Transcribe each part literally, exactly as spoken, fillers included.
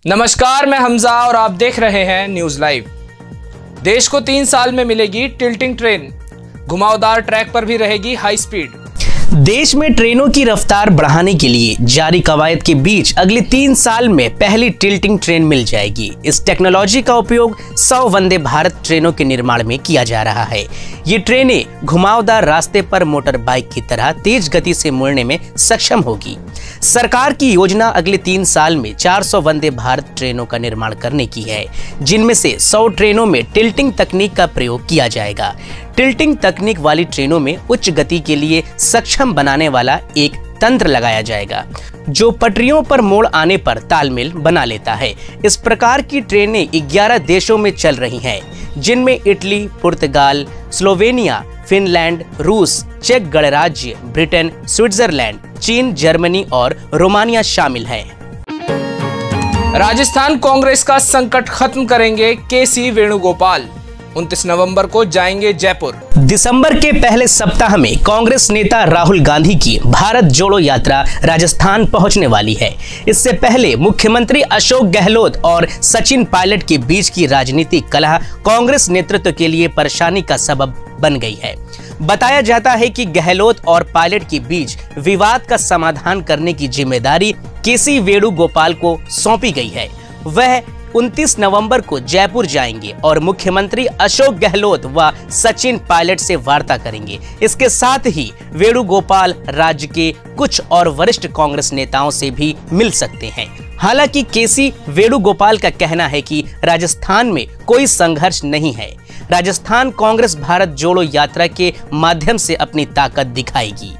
नमस्कार, मैं हमजा और आप देख रहे हैं न्यूज लाइव। देश को तीन साल में मिलेगी टिल्टिंग ट्रेन, घुमावदार ट्रैक पर भी रहेगी हाई स्पीड। देश में ट्रेनों की रफ्तार बढ़ाने के लिए जारी कवायद के बीच अगले तीन साल में पहली टिल्टिंग ट्रेन मिल जाएगी। इस टेक्नोलॉजी का उपयोग सौ वंदे भारत ट्रेनों के निर्माण में किया जा रहा है। ये ट्रेनें घुमावदार रास्ते पर मोटर बाइक की तरह तेज गति से मुड़ने में सक्षम होगी। सरकार की योजना अगले तीन साल में चार सौ वंदे भारत ट्रेनों का निर्माण करने की है, जिनमें से सौ ट्रेनों में टिल्टिंग तकनीक का प्रयोग किया जाएगा। टिल्टिंग तकनीक वाली ट्रेनों में उच्च गति के लिए सक्षम बनाने वाला एक तंत्र लगाया जाएगा, जो पटरियों पर मोड़ आने पर तालमेल बना लेता है। इस प्रकार की ट्रेनें ग्यारह देशों में चल रही हैं, जिनमें इटली, पुर्तगाल, स्लोवेनिया, फिनलैंड, रूस, चेक गणराज्य, ब्रिटेन, स्विट्जरलैंड, चीन, जर्मनी और रोमानिया शामिल हैं। राजस्थान कांग्रेस का संकट खत्म करेंगे के सी वेणुगोपाल, उनतीस नवंबर को जाएंगे जयपुर। दिसंबर के पहले सप्ताह में कांग्रेस नेता राहुल गांधी की भारत जोड़ो यात्रा राजस्थान पहुंचने वाली है। इससे पहले मुख्यमंत्री अशोक गहलोत और सचिन पायलट के बीच की राजनीतिक कलह कांग्रेस नेतृत्व के लिए परेशानी का सबब बन गई है। बताया जाता है कि गहलोत और पायलट के बीच विवाद का समाधान करने की जिम्मेदारी के सी वेणुगोपाल को सौंपी गई है। वह उनतीस नवंबर को जयपुर जाएंगे और मुख्यमंत्री अशोक गहलोत व सचिन पायलट से वार्ता करेंगे। इसके साथ ही वेणुगोपाल राज्य के कुछ और वरिष्ठ कांग्रेस नेताओं से भी मिल सकते हैं। हालांकि के सी वेणुगोपाल का कहना है कि राजस्थान में कोई संघर्ष नहीं है। राजस्थान कांग्रेस भारत जोड़ो यात्रा के माध्यम से अपनी ताकत दिखाएगी।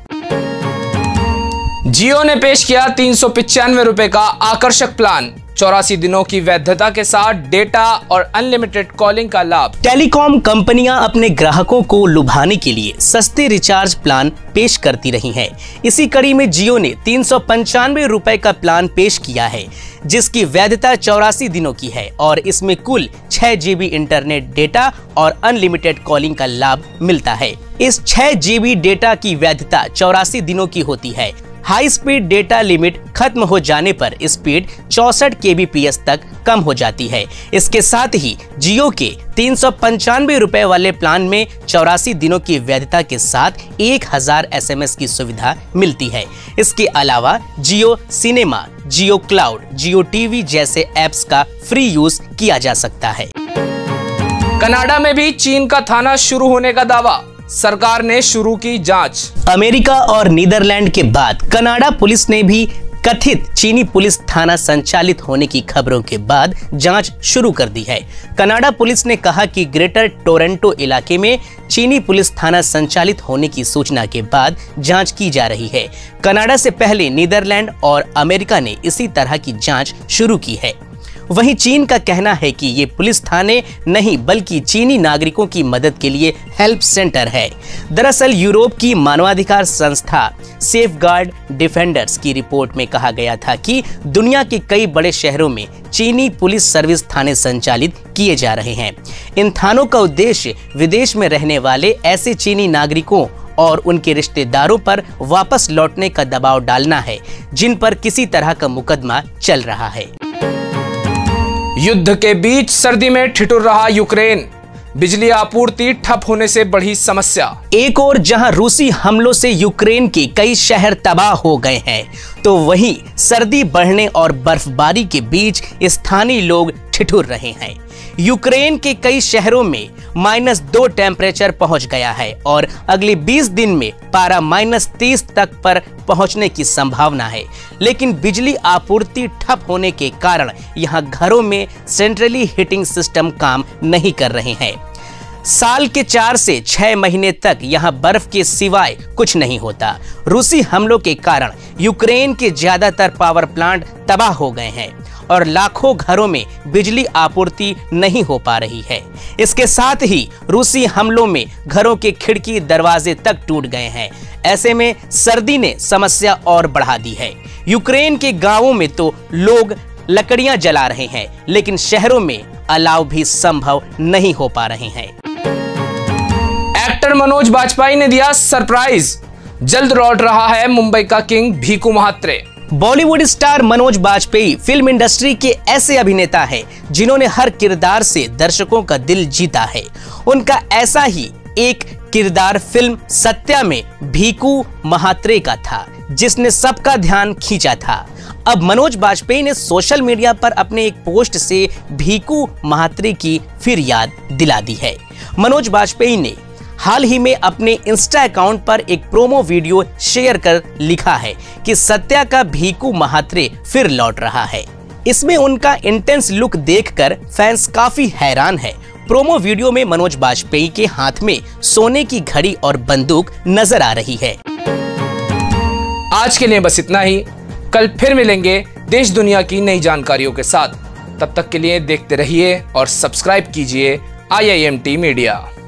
जियो ने पेश किया तीन सौ पिचानवे रुपए का आकर्षक प्लान, चौरासी दिनों की वैधता के साथ डेटा और अनलिमिटेड कॉलिंग का लाभ। टेलीकॉम कंपनियां अपने ग्राहकों को लुभाने के लिए सस्ते रिचार्ज प्लान पेश करती रही हैं। इसी कड़ी में जियो ने तीन सौ पंचानवे रुपए का प्लान पेश किया है, जिसकी वैधता चौरासी दिनों की है और इसमें कुल छह जीबी इंटरनेट डेटा और अनलिमिटेड कॉलिंग का लाभ मिलता है। इस छह जीबी डेटा की वैधता चौरासी दिनों की होती है। हाई स्पीड डेटा लिमिट खत्म हो जाने पर स्पीड चौसठ के बी पी एस तक कम हो जाती है। इसके साथ ही जियो के तीन सौ पंचानवे रुपए वाले प्लान में चौरासी दिनों की वैधता के साथ एक हजार एस एम एस की सुविधा मिलती है। इसके अलावा Jio cinema, Jio cloud, Jio TV जैसे ऐप्स का फ्री यूज किया जा सकता है। कनाडा में भी चीन का थाना शुरू होने का दावा, सरकार ने शुरू की जांच। अमेरिका और नीदरलैंड के बाद कनाडा पुलिस ने भी कथित चीनी पुलिस थाना संचालित होने की खबरों के बाद जांच शुरू कर दी है। कनाडा पुलिस ने कहा कि ग्रेटर टोरंटो इलाके में चीनी पुलिस थाना संचालित होने की सूचना के बाद जांच की जा रही है। कनाडा से पहले नीदरलैंड और अमेरिका ने इसी तरह की जांच शुरू की है। वहीं चीन का कहना है कि ये पुलिस थाने नहीं बल्कि चीनी नागरिकों की मदद के लिए हेल्प सेंटर है। दरअसल यूरोप की मानवाधिकार संस्था सेफगार्ड डिफेंडर्स की रिपोर्ट में कहा गया था कि दुनिया के कई बड़े शहरों में चीनी पुलिस सर्विस थाने संचालित किए जा रहे हैं। इन थानों का उद्देश्य विदेश में रहने वाले ऐसे चीनी नागरिकों और उनके रिश्तेदारों पर वापस लौटने का दबाव डालना है, जिन पर किसी तरह का मुकदमा चल रहा है। युद्ध के बीच सर्दी में ठिठुर रहा यूक्रेन, बिजली आपूर्ति ठप होने से बढ़ी समस्या। एक और जहां रूसी हमलों से यूक्रेन के कई शहर तबाह हो गए हैं, तो वहीं सर्दी बढ़ने और बर्फबारी के बीच स्थानीय लोग ठिठुर रहे हैं। यूक्रेन के कई शहरों में माइनस दो टेम्परेचर पहुंच गया है और अगले बीस दिन में पारा माइनस तीस तक पर पहुंचने की संभावना है। लेकिन बिजली आपूर्ति ठप होने के कारण यहां घरों में सेंट्रली हीटिंग सिस्टम काम नहीं कर रहे हैं। साल के चार से छह महीने तक यहां बर्फ के सिवाय कुछ नहीं होता। रूसी हमलों के कारण यूक्रेन के ज्यादातर पावर प्लांट तबाह हो गए हैं और लाखों घरों में बिजली आपूर्ति नहीं हो पा रही है। इसके साथ ही रूसी हमलों में घरों के खिड़की दरवाजे तक टूट गए हैं। ऐसे में सर्दी ने समस्या और बढ़ा दी है। यूक्रेन के गांवों में तो लोग लकड़ियां जला रहे हैं, लेकिन शहरों में अलाव भी संभव नहीं हो पा रहे हैं। एक्टर मनोज बाजपेयी ने दिया सरप्राइज, जल्द लौट रहा है मुंबई का king Bhiku Mhatre. Bollywood star Manoj Bajpayee film industry के ऐसे अभिनेता हैं जिन्होंने हर किरदार से दर्शकों का दिल जीता है। उनका ऐसा ही एक किरदार फिल्म सत्या में भीकू महात्रे का था, जिसने सबका ध्यान खींचा था। अब मनोज बाजपेयी ने सोशल मीडिया पर अपने एक पोस्ट से भीकू महात्रे की फिर याद दिला दी है। मनोज बाजपेयी ने हाल ही में अपने इंस्टा अकाउंट पर एक प्रोमो वीडियो शेयर कर लिखा है कि सत्या का भीकू महात्रे फिर लौट रहा है। इसमें उनका इंटेंस लुक देखकर फैंस काफी हैरान है। प्रोमो वीडियो में मनोज बाजपेयी के हाथ में सोने की घड़ी और बंदूक नजर आ रही है। आज के लिए बस इतना ही। कल फिर मिलेंगे देश दुनिया की नई जानकारियों के साथ। तब तक के लिए देखते रहिए और सब्सक्राइब कीजिए I I M T media.